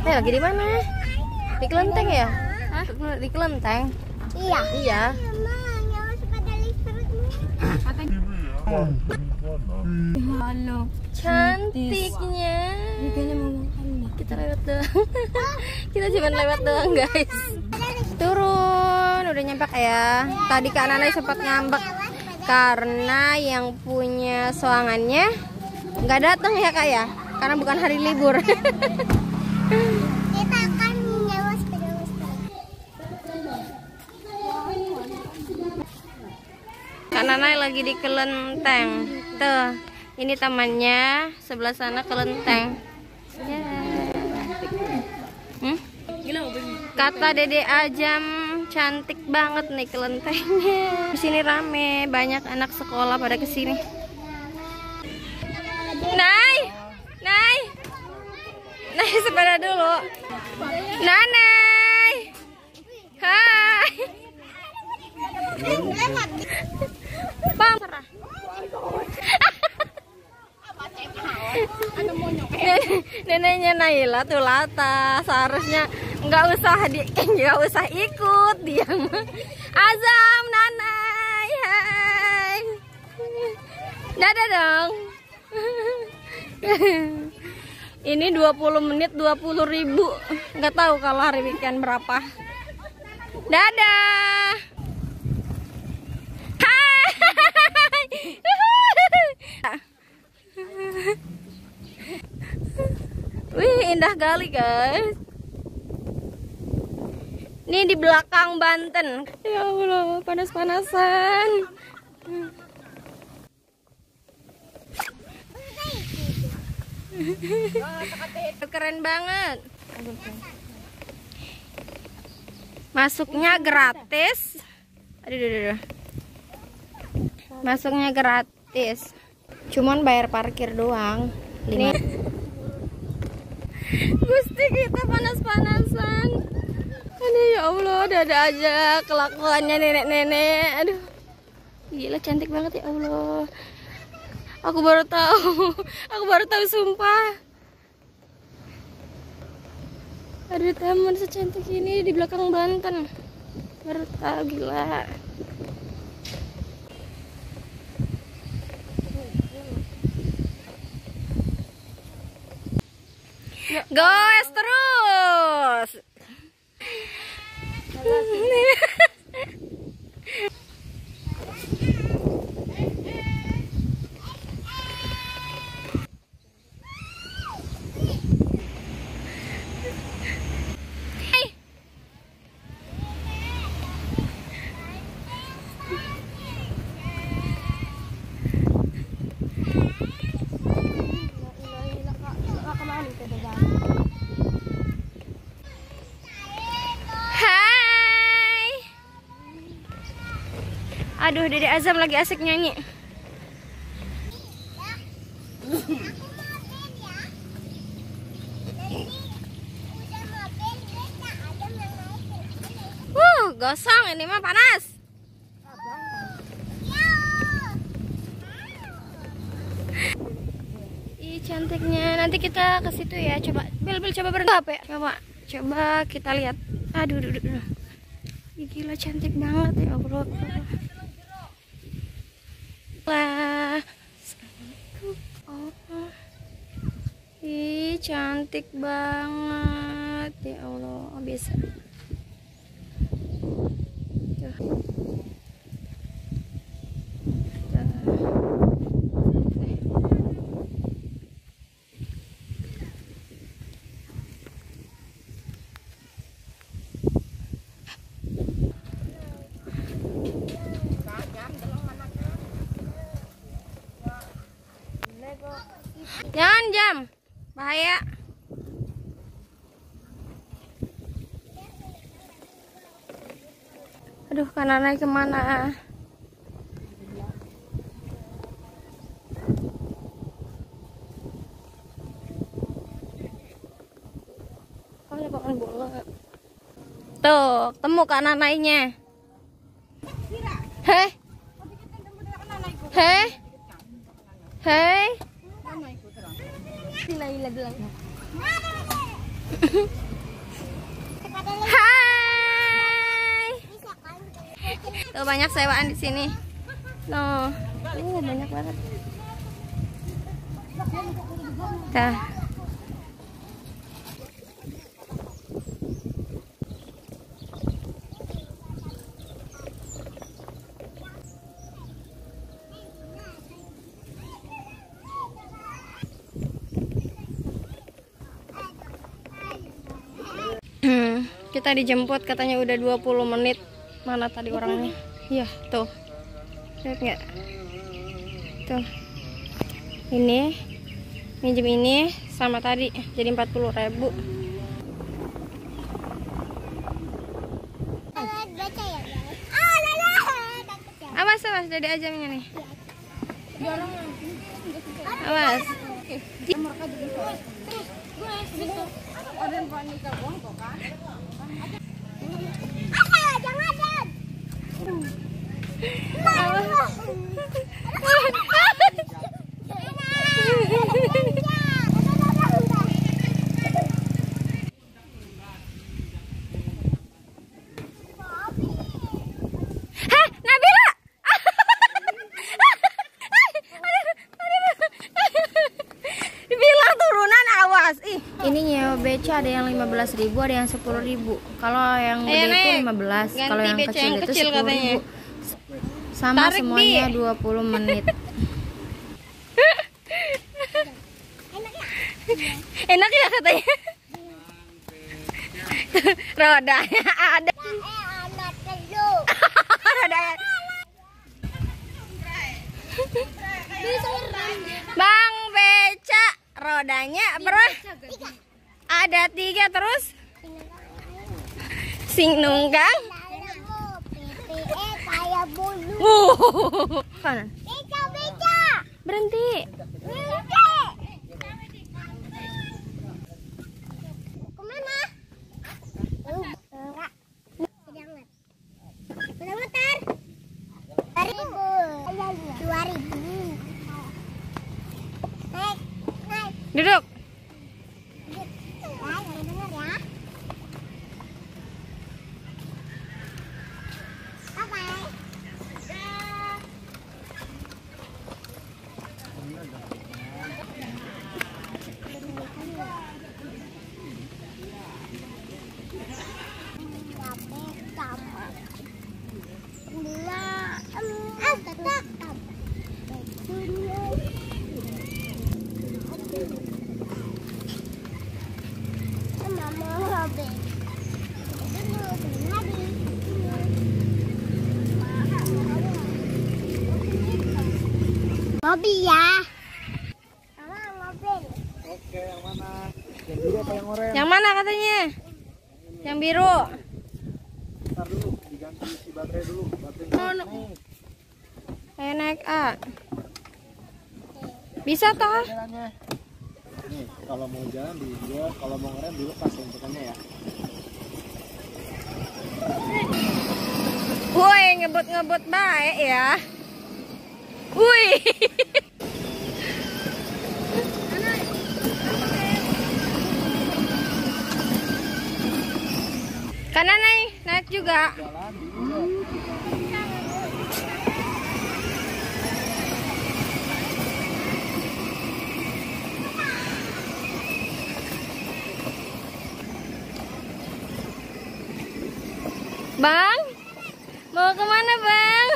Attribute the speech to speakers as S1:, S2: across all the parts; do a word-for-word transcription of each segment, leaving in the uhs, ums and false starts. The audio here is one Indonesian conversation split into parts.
S1: Eh, lagi di mana? Di kelenteng ya? Hah? Di kelenteng?
S2: Iya.
S1: Iya.
S2: Halo.
S1: Cantiknya. Kita lewat doang. Kita cuma lewat doang, guys. Turun, udah nyampe ya. Tadi Kak Nanai sempat ngambek karena yang punya soangannya nggak datang ya Kak ya, karena bukan hari libur.
S2: Kita akan menyewa sepeda listrik.
S1: Kak Nanai lagi di kelenteng. Tuh, ini tamannya, sebelah sana kelenteng. Ya. Hmm? Kata Dede Ajam, cantik banget nih kelentengnya. Di sini rame, banyak anak sekolah pada kesini. Nai, Nai, Nai sepeda dulu. Nanai, hai. Bang, serah. Neneknya Naila tuh Lata, seharusnya nggak usah di nggak usah ikut dia. Azam, Nanai, hai. Dadah dong. Ini dua puluh menit dua puluh ribu. Nggak tahu kalau hari weekend berapa. Dadah. Hai. Wih, indah kali guys. Ini di belakang Banten. Ya Allah, panas-panasan. Keren banget. Masuknya gratis. Aduh, aduh, aduh. Masuknya gratis. Cuman bayar parkir doang. Lima. Gusti, kita panas-panasan. Aduh ya Allah, ada aja kelakuannya nenek-nenek. Aduh, gila cantik banget ya Allah. Aku baru tahu, aku baru tahu sumpah. Ada taman secantik ini di belakang Banten. Baru tahu, gila. Goes terus. Aduh, Dede Azam lagi asik nyanyi. Uh, gosong ini mah panas. Ih, cantiknya. Nanti kita ke situ ya. Coba, Bel, Bel coba berhenti apa ya? Coba, coba kita lihat. Aduh, aduh, aduh. Ih, gila cantik banget ya Allah. Lah, oh, ih cantik banget ya Allah, bisa. Tuh. Jangan jam, bahaya. Aduh, Kak Nanai kemana? Oh, ya makan bola. Tuh, temu Kak Nanainya. Hei, hei, hei. Hai. Tuh banyak sewaan di sini. Tuh, uh, banyak banget. Dah. Kita dijemput katanya udah dua puluh menit. Mana tadi orangnya? Iya, tuh. Lihat nggak? Tuh. Ini minjem ini sama tadi jadi empat puluh ribu. Awas, awas, Dede aja nih. Awas. Ini nyewa beca ada yang lima belas ribu, ada yang sepuluh ribu. Kalau yang gede itu lima belas, kalau yang kecil itu sepuluh ribu. Sama tarik semuanya di. dua puluh menit. Enak ya katanya. Rodanya ada. Rodanya. Bang beca, rodanya berapa? Ada tiga terus. Sing nunggang. Uh, kanan.
S2: Beca, beca.
S1: Berhenti.
S2: Berhenti. Kemana? Enggak. Jangan. Udah muter. Seribu. Dua ribu. Naik, naik.
S1: Duduk.
S2: Ya, yang bener ya. Bye-bye. Mobil ya. Mama mobil.
S3: Oke, yang mana? Yang biru apa yang oranye?
S1: Yang mana katanya? Yang biru.
S3: Ntar dulu, diganti si baterai dulu. Baterai
S1: Oh, no.
S3: nih.
S1: Ayo naik A. Bisa toh?
S3: Jalannya. Nih, kalau mau jalan di dua, kalau mau ngerem dilepas sentukannya ya.
S1: Woi, ngebut-ngebut baik ya. Wih. Kanan naik, naik juga.
S3: Jalan di dua.
S1: Bang, mau kemana bang?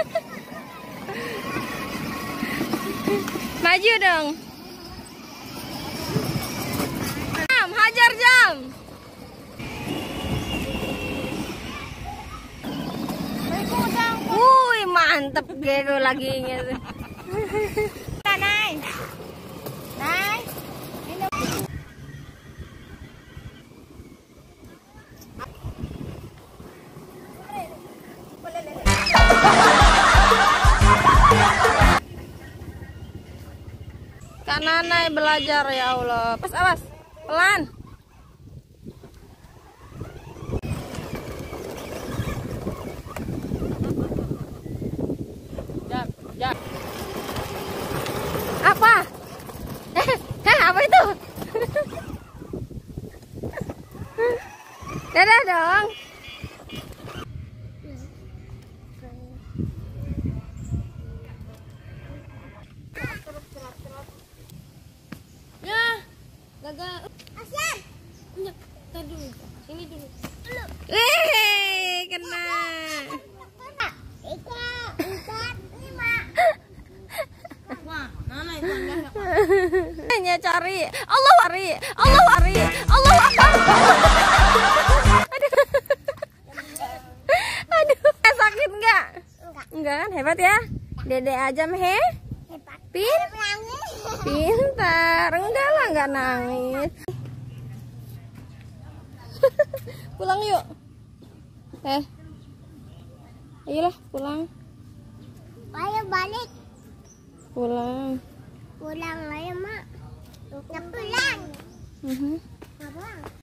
S1: Maju dong. Jam, hajar jam. Wuih, mantep gitu lagi gitu. Naik, naik. Kak Nanai belajar ya Allah. Pas awas, pelan. Jam, jam. Apa? Eh, eh apa itu? Dadah dong. Ya, gagal.
S2: Asian.
S1: Entar dulu. Sini dulu. Eh, kena.
S2: Tiga, empat, lima.
S1: Wah, mana itu enggak? Hanya cari. Allah wari. Allah wari. Allah akbar. Aduh. Aduh, sakit enggak?
S2: Enggak.
S1: Enggak kan? Hebat ya? Dede aja meh.
S2: Hebat.
S1: Pin.
S2: Nangis.
S1: Pintar. Enggak lah, enggak nangis. Pulang yuk. Eh. Ayolah, pulang.
S2: Ayo balik.
S1: Pulang.
S2: Pulang ayo, Mak. Kita pulang.
S1: Mhm.
S2: Nggak pulang.